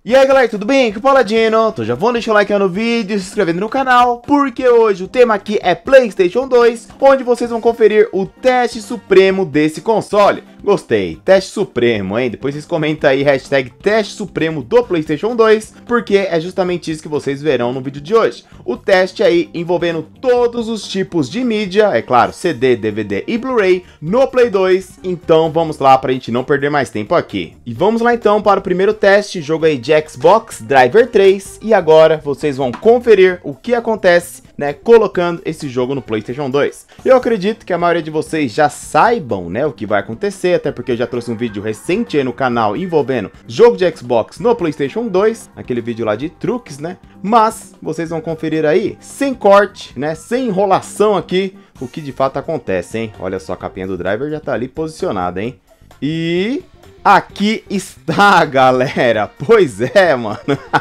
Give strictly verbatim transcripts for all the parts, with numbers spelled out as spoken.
E aí galera, tudo bem? Aqui é o Paladino, então já vão deixar o like aí no vídeo, se inscrevendo no canal, porque hoje o tema aqui é PlayStation dois, onde vocês vão conferir o teste supremo desse console. Gostei, teste supremo, hein? Depois vocês comentam aí, hashtag teste supremo do PlayStation dois, porque é justamente isso que vocês verão no vídeo de hoje. O teste aí envolvendo todos os tipos de mídia, é claro, C D, D V D e Blu-ray no Play dois, então vamos lá pra gente não perder mais tempo aqui. E vamos lá então para o primeiro teste, jogo aí de Xbox Driver três, e agora vocês vão conferir o que acontece, né, colocando esse jogo no PlayStation dois. Eu acredito que a maioria de vocês já saibam, né, o que vai acontecer, até porque eu já trouxe um vídeo recente aí no canal envolvendo jogo de Xbox no PlayStation dois, aquele vídeo lá de truques, né, mas vocês vão conferir aí, sem corte, né, sem enrolação aqui, o que de fato acontece, hein. Olha só, a capinha do driver já tá ali posicionada, hein, e... aqui está, galera. Pois é, mano.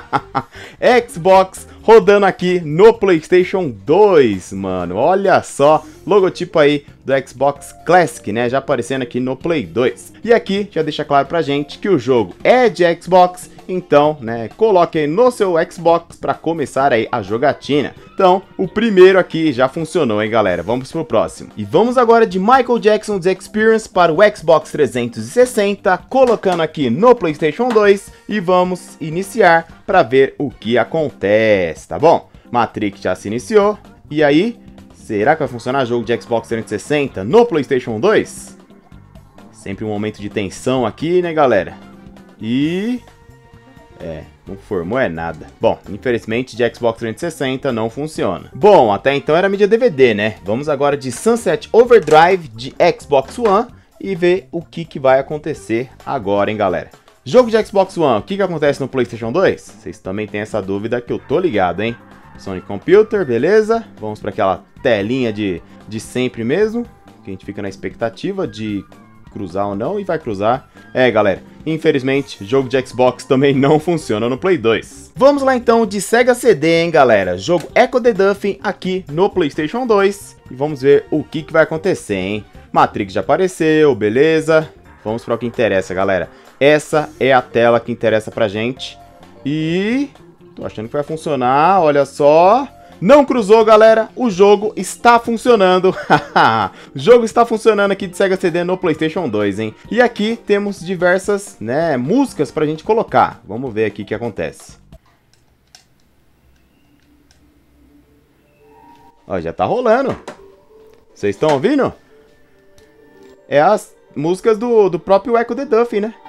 Xbox rodando aqui no PlayStation dois, mano. Olha só, logotipo aí do Xbox Classic, né? Já aparecendo aqui no Play dois. E aqui já deixa claro pra gente que o jogo é de Xbox, então, né, coloque aí no seu Xbox para começar aí a jogatina. Então, o primeiro aqui já funcionou, hein, galera? Vamos pro próximo. E vamos agora de Michael Jackson's Experience para o Xbox trezentos e sessenta, colocando aqui no PlayStation dois e vamos iniciar para ver o que acontece, tá bom? Matrix já se iniciou. E aí, será que vai funcionar jogo de Xbox trezentos e sessenta no PlayStation dois? Sempre um momento de tensão aqui, né, galera? E... é, não formou é nada. Bom, infelizmente de Xbox trezentos e sessenta não funciona. Bom, até então era mídia D V D, né? Vamos agora de Sunset Overdrive de Xbox One e ver o que, que vai acontecer agora, hein, galera? Jogo de Xbox One, o que, que acontece no PlayStation dois? Vocês também têm essa dúvida que eu tô ligado, hein? Sony Computer, beleza? Vamos para aquela telinha de, de sempre mesmo, que a gente fica na expectativa de... cruzar ou não, e vai cruzar. É, galera, infelizmente, jogo de Xbox também não funciona no Play dois. Vamos lá então de Sega C D, hein, galera. Jogo Echo the Dolphin aqui no PlayStation dois. E vamos ver o que, que vai acontecer, hein. Matrix já apareceu, beleza. Vamos para o que interessa, galera. Essa é a tela que interessa pra gente. E... tô achando que vai funcionar, olha só... não cruzou, galera, o jogo está funcionando. O jogo está funcionando aqui de Sega C D no PlayStation dois, hein? E aqui temos diversas, né, músicas pra gente colocar. Vamos ver aqui o que acontece. Ó, já tá rolando. Vocês estão ouvindo? É as músicas do, do próprio Echo the Dolphin, né?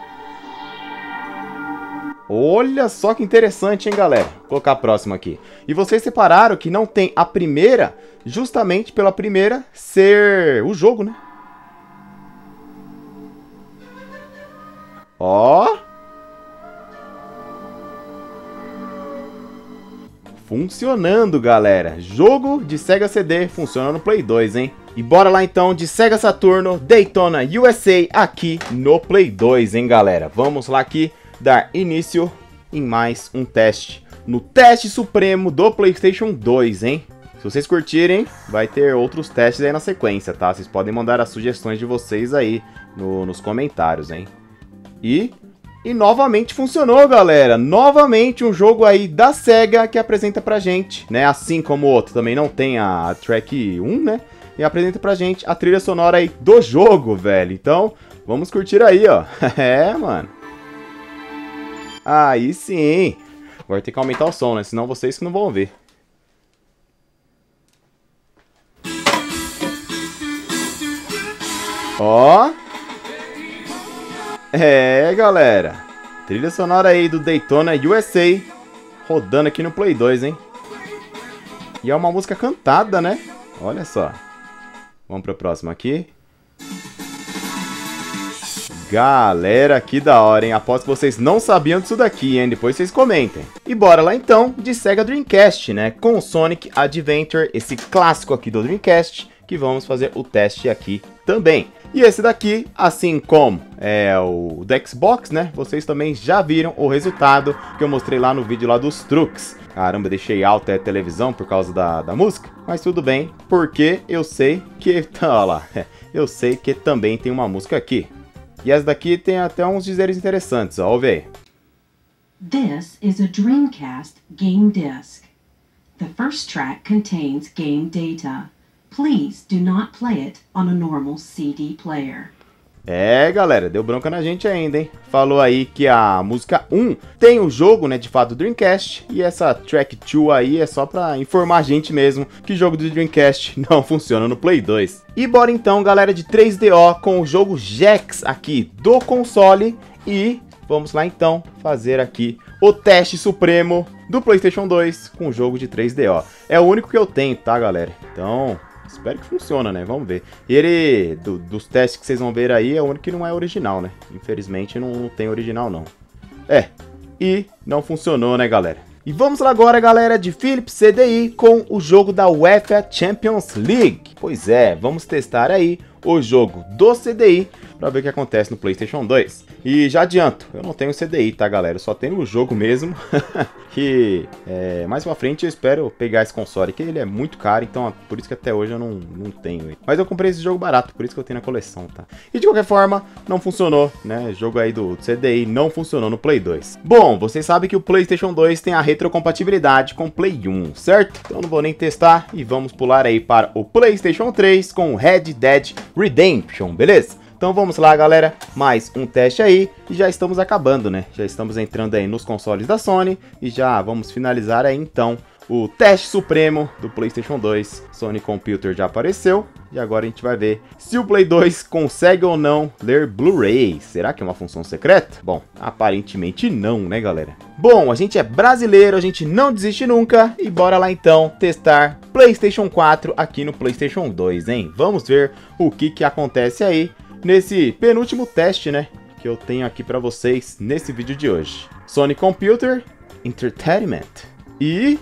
Olha só que interessante, hein, galera? Vou colocar a próxima aqui. E vocês separaram que não tem a primeira, justamente pela primeira ser o jogo, né? Ó. Funcionando, galera. Jogo de Sega C D funciona no Play dois, hein? E bora lá então de Sega Saturno Daytona U S A aqui no Play dois, hein, galera? Vamos lá aqui dar início em mais um teste, no teste supremo do PlayStation dois, hein? Se vocês curtirem, vai ter outros testes aí na sequência, tá? Vocês podem mandar as sugestões de vocês aí no, nos comentários, hein? E, e novamente funcionou, galera! Novamente um jogo aí da Sega que apresenta pra gente, né? Assim como o outro também não tem a track um, né? E apresenta pra gente a trilha sonora aí do jogo, velho. Então, vamos curtir aí, ó. É, mano. Aí sim. Agora tem que aumentar o som, né? Senão vocês que não vão ver. Ó. É, galera. Trilha sonora aí do Daytona U S A. Rodando aqui no Play dois, hein? E é uma música cantada, né? Olha só. Vamos pra próxima aqui. Galera, que da hora, hein? Aposto que vocês não sabiam disso daqui, hein? Depois vocês comentem. E bora lá então de Sega Dreamcast, né? Com o Sonic Adventure, esse clássico aqui do Dreamcast, que vamos fazer o teste aqui também. E esse daqui, assim como é o do Xbox, né? Vocês também já viram o resultado que eu mostrei lá no vídeo lá dos truques. Caramba, eu deixei alta a televisão por causa da, da música. Mas tudo bem, porque eu sei que... olha lá, eu sei que também tem uma música aqui. E essa daqui tem até uns dizeres interessantes, ó, ouve aí. This is a Dreamcast game disc. The first track contains game data. Please do not play it on a normal C D player. É, galera, deu bronca na gente ainda, hein? Falou aí que a música um tem o jogo, né, de fato, do Dreamcast, e essa track dois aí é só pra informar a gente mesmo que o jogo do Dreamcast não funciona no Play dois. E bora então, galera, de três D O com o jogo Gex aqui do console, e vamos lá então fazer aqui o teste supremo do PlayStation dois com o jogo de três D O. É o único que eu tenho, tá, galera? Então... espero que funcione, né? Vamos ver. E ele, do, dos testes que vocês vão ver aí, é o único que não é original, né? Infelizmente não, não tem original, não. É, e não funcionou, né, galera? E vamos lá agora, galera, de Philips C D I com o jogo da UEFA Champions League. Pois é, vamos testar aí o jogo do C D I para ver o que acontece no PlayStation dois. E já adianto, eu não tenho C D I, tá, galera? Eu só tenho o jogo mesmo. Que é, mais pra frente eu espero pegar esse console, que ele é muito caro, então é por isso que até hoje eu não, não tenho ele. Mas eu comprei esse jogo barato, por isso que eu tenho na coleção, tá? E de qualquer forma, não funcionou, né? O jogo aí do C D I não funcionou no Play dois. Bom, vocês sabem que o PlayStation dois tem a retrocompatibilidade com o Play um, certo? Então não vou nem testar e vamos pular aí para o PlayStation três com o Red Dead Redemption, beleza? Então vamos lá, galera, mais um teste aí e já estamos acabando, né? Já estamos entrando aí nos consoles da Sony e já vamos finalizar aí então o teste supremo do PlayStation dois. Sony Computer já apareceu e agora a gente vai ver se o Play dois consegue ou não ler Blu-ray. Será que é uma função secreta? Bom, aparentemente não, né, galera? Bom, a gente é brasileiro, a gente não desiste nunca e bora lá então testar PlayStation quatro aqui no PlayStation dois, hein? Vamos ver o que que acontece aí nesse penúltimo teste, né, que eu tenho aqui pra vocês nesse vídeo de hoje. Sony Computer Entertainment. E...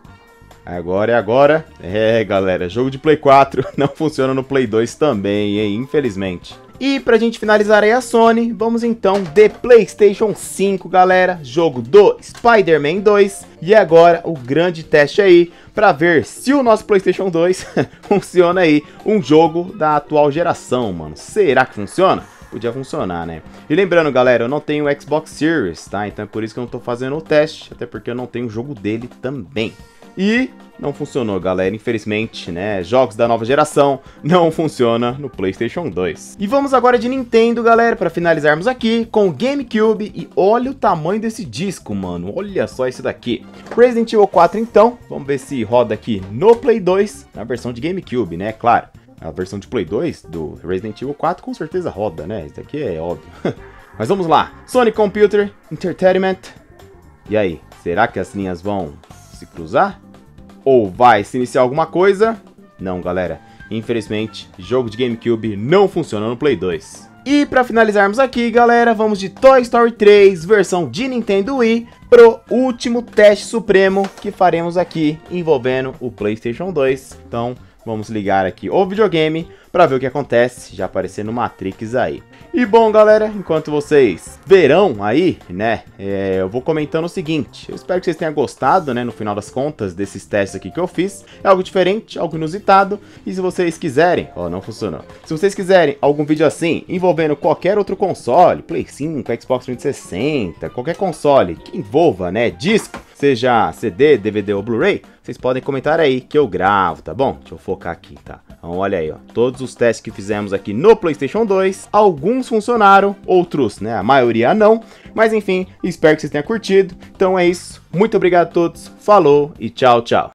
agora é agora. É, galera, jogo de Play quatro não funciona no Play dois também, hein, infelizmente. E pra gente finalizar aí a Sony, vamos então de PlayStation cinco, galera. Jogo do Spider-Man dois. E agora o grande teste aí pra ver se o nosso PlayStation dois funciona aí. Um jogo da atual geração, mano. Será que funciona? Podia funcionar, né? E lembrando, galera, eu não tenho o Xbox Series, tá? Então é por isso que eu não tô fazendo o teste. Até porque eu não tenho o jogo dele também. E não funcionou, galera, infelizmente, né? Jogos da nova geração não funcionam no PlayStation dois. E vamos agora de Nintendo, galera, para finalizarmos aqui com o GameCube. E olha o tamanho desse disco, mano. Olha só esse daqui. Resident Evil quatro, então. Vamos ver se roda aqui no Play dois, na versão de GameCube, né? Claro, a versão de Play dois do Resident Evil quatro com certeza roda, né? Isso daqui é óbvio. Mas vamos lá. Sony Computer Entertainment. E aí, será que as linhas vão se cruzar? Ou vai se iniciar alguma coisa? Não, galera. Infelizmente, jogo de GameCube não funciona no Play dois. E para finalizarmos aqui, galera, vamos de Toy Story três, versão de Nintendo Wii, pro último teste supremo que faremos aqui, envolvendo o PlayStation dois. Então, vamos ligar aqui o videogame para ver o que acontece, já aparecendo Matrix aí. E bom, galera, enquanto vocês verão aí, né, é, eu vou comentando o seguinte. Eu espero que vocês tenham gostado, né, no final das contas, desses testes aqui que eu fiz. É algo diferente, algo inusitado. E se vocês quiserem, ó, não funcionou. Se vocês quiserem algum vídeo assim, envolvendo qualquer outro console, Play cinco, Xbox trezentos e sessenta, qualquer console que envolva, né, disco, seja C D, D V D ou Blu-ray, vocês podem comentar aí que eu gravo, tá bom? Deixa eu focar aqui, tá? Então olha aí, ó, todos os testes que fizemos aqui no PlayStation dois, alguns funcionaram, outros, né, a maioria não, mas enfim, espero que vocês tenham curtido. Então é isso, muito obrigado a todos, falou e tchau, tchau.